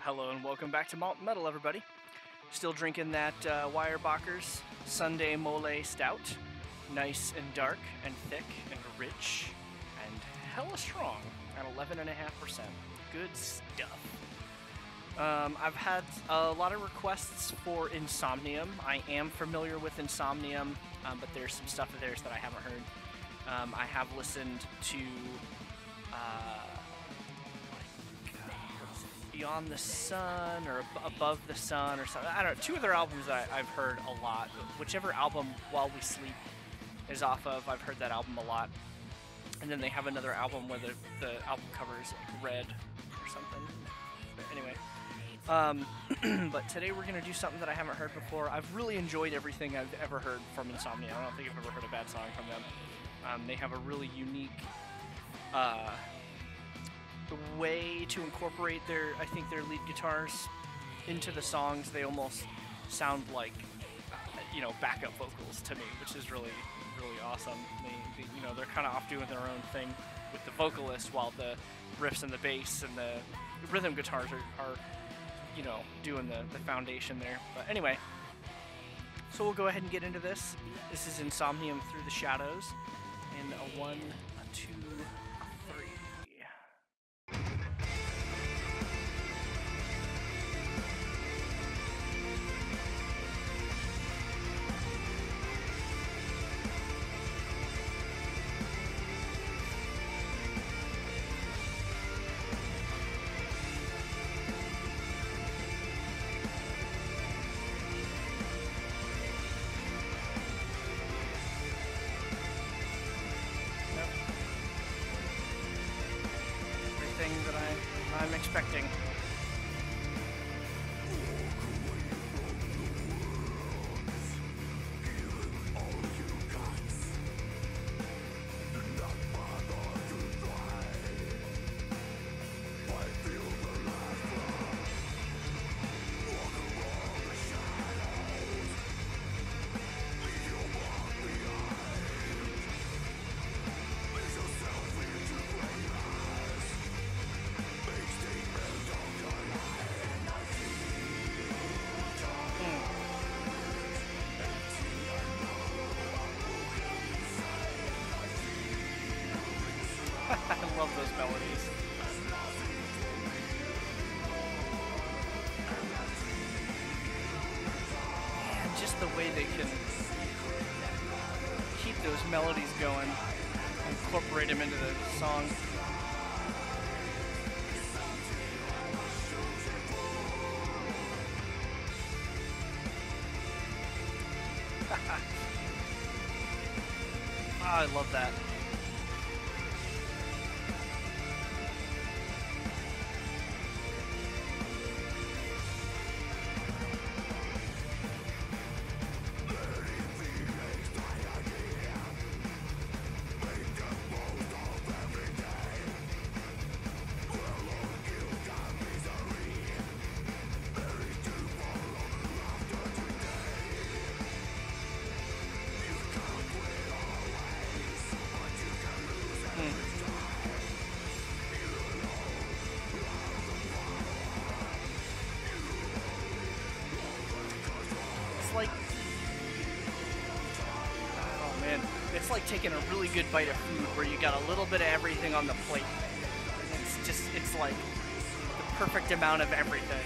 Hello and welcome back to Malt Metal, everybody. Still drinking that Weyerbacher's Sunday Mole Stout. Nice and dark and thick and rich and hella strong at 11.5%. Good stuff. I've had a lot of requests for Insomnium. I am familiar with Insomnium, but there's some stuff of theirs that I haven't heard. I have listened to Beyond the Sun or Above the Sun or something. I don't know. Two of their albums that I've heard a lot. Whichever album While We Sleep is off of, I've heard that album a lot. And then they have another album where the album cover is like red or something. But anyway. But today we're going to do something that I haven't heard before. I've really enjoyed everything I've ever heard from Insomnia. I don't think I've ever heard a bad song from them. They have a really unique way to incorporate their lead guitars into the songs. They almost sound like backup vocals to me, which is really awesome. They're kind of off doing their own thing with the vocalist, while the riffs and the bass and the rhythm guitars are doing the foundation there. But anyway, so we'll go ahead and get into this. This is Insomnium Through the Shadows in a 1, a 2, a 3. That I'm expecting. I love those melodies. And just the way they can keep those melodies going, incorporate them into the song. I love that. It's like taking a really good bite of food where you got a little bit of everything on the plate. It's like the perfect amount of everything.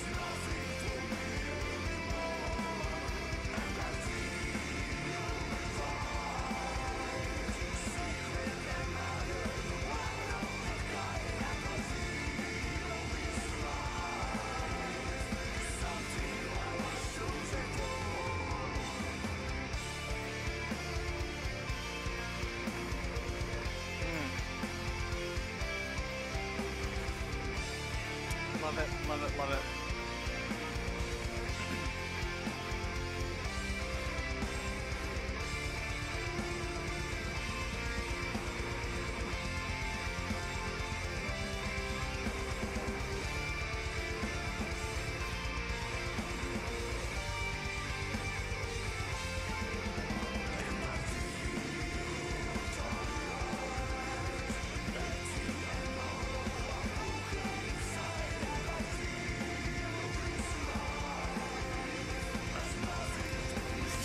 Love it, love it, love it.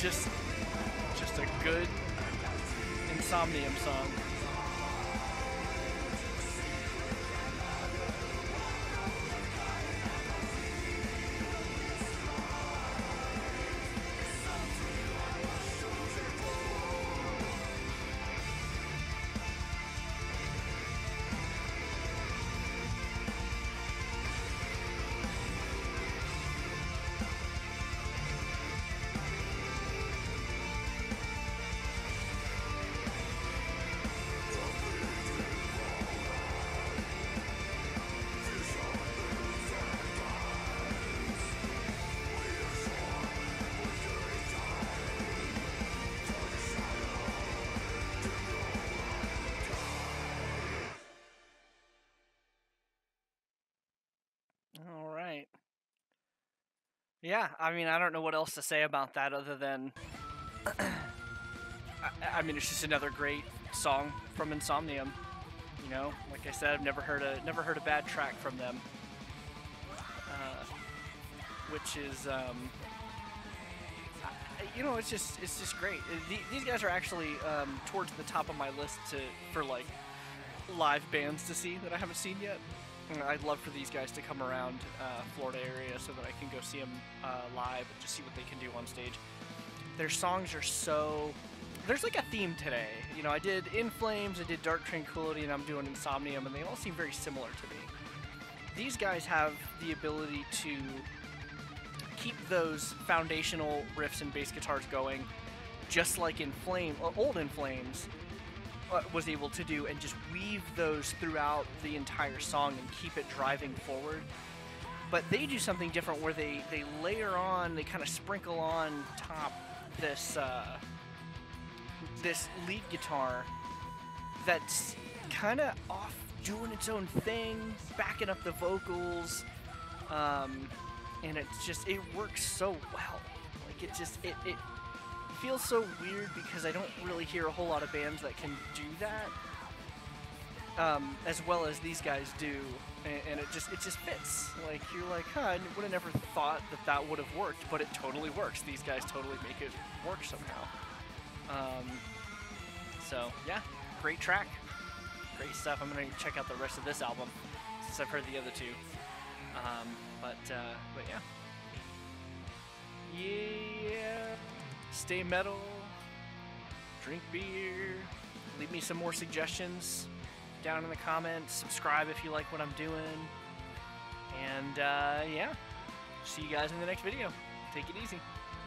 just a good Insomnium song. All right. Yeah, I mean, I don't know what else to say about that other than, I mean, it's just another great song from Insomnium. You know, like I said, I've never heard a bad track from them, which is, you know, it's just great. These guys are actually towards the top of my list for like live bands to see that I haven't seen yet. I'd love for these guys to come around Florida area so that I can go see them live and just see what they can do on stage. Their songs are so... There's like a theme today. You know, I did In Flames, I did Dark Tranquility, and I'm doing Insomnium, and they all seem very similar to me. These guys have the ability to keep those foundational riffs and bass guitars going, just like old In Flames was able to do, and just weave those throughout the entire song and keep it driving forward. But they do something different where they layer on, they kind of sprinkle on top this this lead guitar that's kind of off doing its own thing, backing up the vocals, and it works so well. Like it feels so weird because I don't really hear a whole lot of bands that can do that as well as these guys do, and it just fits. Like, you're like, huh, I would have never thought that would have worked, but it totally works. These guys totally make it work somehow. So yeah, great track, great stuff. I'm gonna check out the rest of this album since I've heard the other two. But yeah. Stay metal, drink beer, leave me some more suggestions down in the comments, subscribe if you like what I'm doing, and yeah, see you guys in the next video. Take it easy.